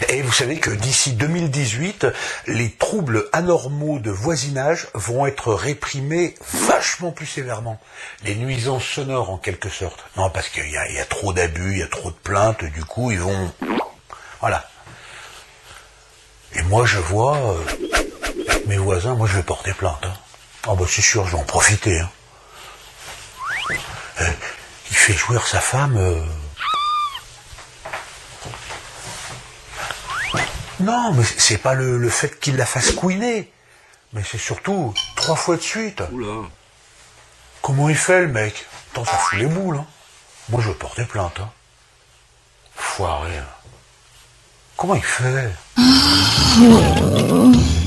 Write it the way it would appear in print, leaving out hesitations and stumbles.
Et vous savez que d'ici 2018, les troubles anormaux de voisinage vont être réprimés vachement plus sévèrement. Les nuisances sonores en quelque sorte. Non, parce qu'il y a trop d'abus, il y a trop de plaintes, du coup ils vont... Voilà. Et moi je vois, mes voisins, moi je vais porter plainte. Hein. Ah bah c'est sûr, je vais en profiter. Hein. Il fait jouir sa femme... Non, mais c'est pas le fait qu'il la fasse couiner. Mais c'est surtout 3 fois de suite. Oula. Comment il fait le mec? Attends, ça fout les boules. Hein. Moi je vais porter plainte. Hein. Foiré. Hein. Comment il fait?